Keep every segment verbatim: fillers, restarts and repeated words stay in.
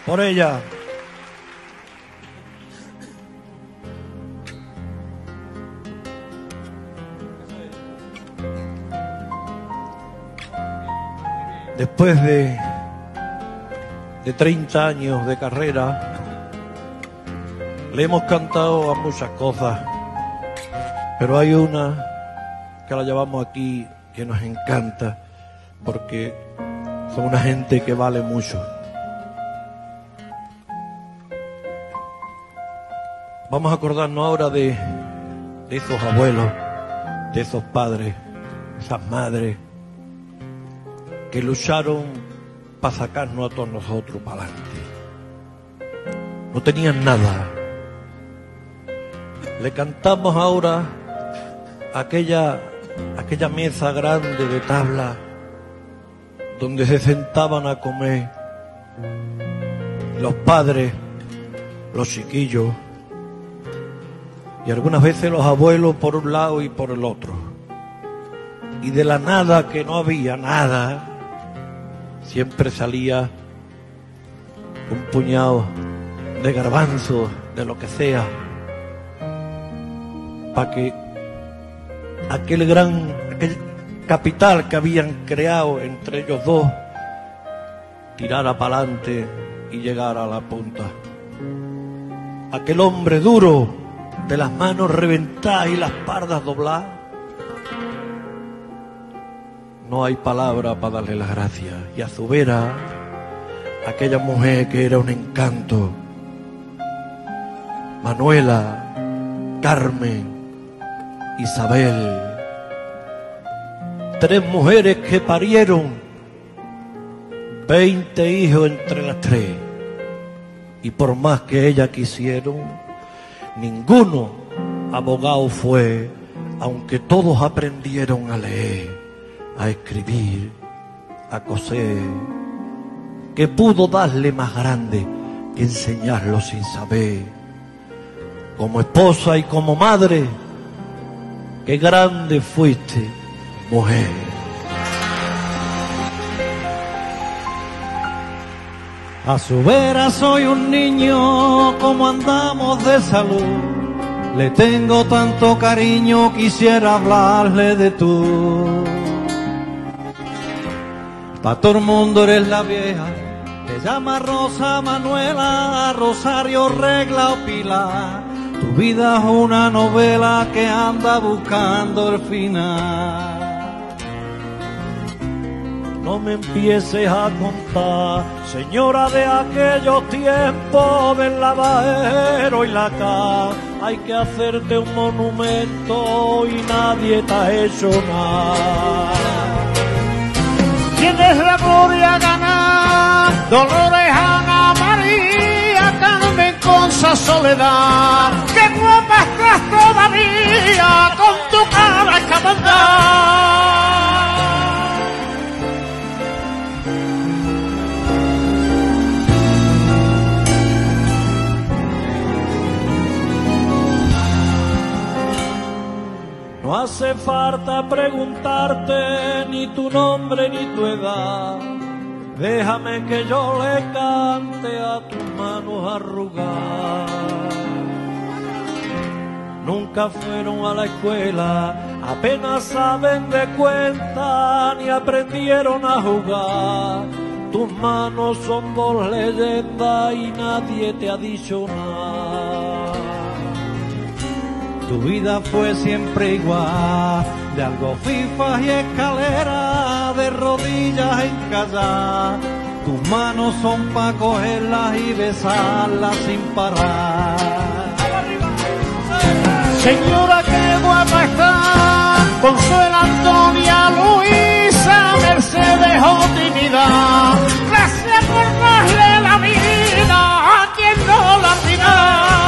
Por ella. Después de, de treinta años de carrera, le hemos cantado a muchas cosas, pero hay una que la llevamos aquí que nos encanta, porque son una gente que vale mucho. Vamos a acordarnos ahora de, de esos abuelos, de esos padres, esas madres, que lucharon para sacarnos a todos nosotros para adelante. No tenían nada. Le cantamos ahora aquella, aquella mesa grande de tabla donde se sentaban a comer los padres, los chiquillos y algunas veces los abuelos por un lado y por el otro. Y de la nada, que no había nada, siempre salía un puñado de garbanzos, de lo que sea, para que aquel gran, aquel capital que habían creado entre ellos dos tirara para adelante y llegara a la punta. Aquel hombre duro, de las manos reventadas y las pardas dobladas, no hay palabra para darle las gracias. Y a su vera, aquella mujer que era un encanto, Manuela, Carmen, Isabel, tres mujeres que parieron veinte hijos entre las tres, y por más que ellas quisieron, ninguno abogado fue, aunque todos aprendieron a leer, a escribir, a coser, que pudo darle más grande que enseñarlo sin saber. Como esposa y como madre, qué grande fuiste, mujer. A su vera soy un niño, como andamos de salud, le tengo tanto cariño, quisiera hablarle de tú. Pa' todo el mundo eres la vieja, te llama Rosa, Manuela, Rosario, Regla o Pilar. Tu vida es una novela que anda buscando el final. No me empieces a contar, señora, de aquellos tiempos del lavadero y la ca. Hay que hacerte un monumento y nadie te ha hecho nada. Tienes la gloria ganar, Dolores, Ana, María, Carmen, Concha, Soledad. ¡Qué guapa estás todavía con tu cara escabandada! No hace falta preguntarte ni tu nombre ni tu edad. Déjame que yo le cante a tus manos arrugadas. Nunca fueron a la escuela, apenas saben de cuenta, ni aprendieron a jugar. Tus manos son dos leyendas y nadie te ha dicho nada. Tu vida fue siempre igual, de algo fifas y escaleras, de rodillas encalladas. Tus manos son pa' cogerlas y besarlas sin parar. Señora, qué guapa está, Consuela, Antonia, Luisa, Mercedes o Trinidad. Gracias por darle la vida a quien no la pida.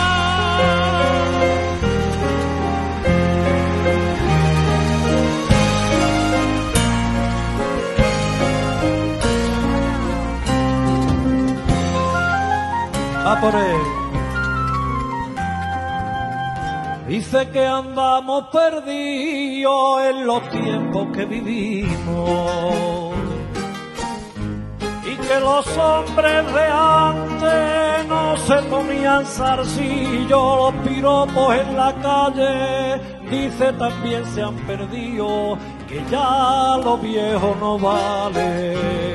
A por él. Dice que andamos perdidos en los tiempos que vivimos y que los hombres reales se ponían zarcillos, los piropos en la calle, dice también se han perdido, que ya lo viejo no vale.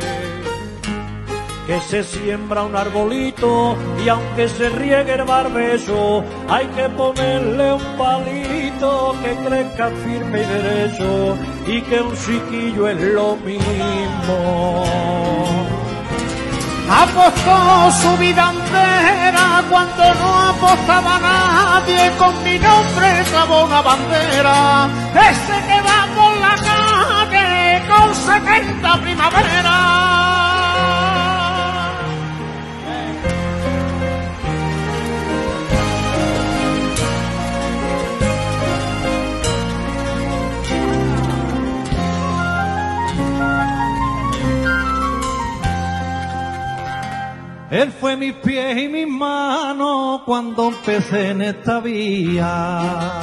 Que se siembra un arbolito y aunque se riegue el barbecho, hay que ponerle un palito que crezca firme y derecho, y que un chiquillo es lo mismo. Apostó su vida entera cuando no apostaba nadie, con mi nombre clavó una bandera, ese que va por la calle con setenta primaveras. Él fue mis pies y mis manos cuando empecé en esta vía.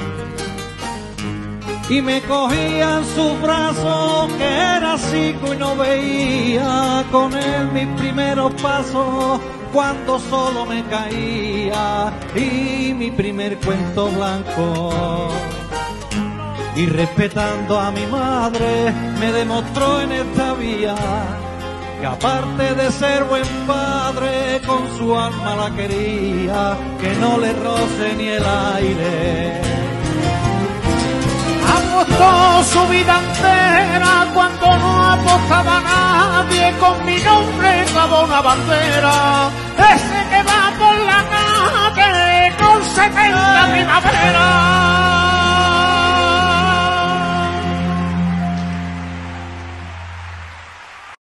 Y me cogía en sus brazos, que era chico y no veía. Con él mis primeros pasos, cuando solo me caía. Y mi primer cuento blanco. Y respetando a mi madre, me demostró en esta vía que aparte de ser buen padre, con su alma la quería, que no le roce ni el aire. Apostó su vida entera cuando no apostaba nadie, con mi nombre clavó una bandera, ese que va por la calle con setenta primaveras.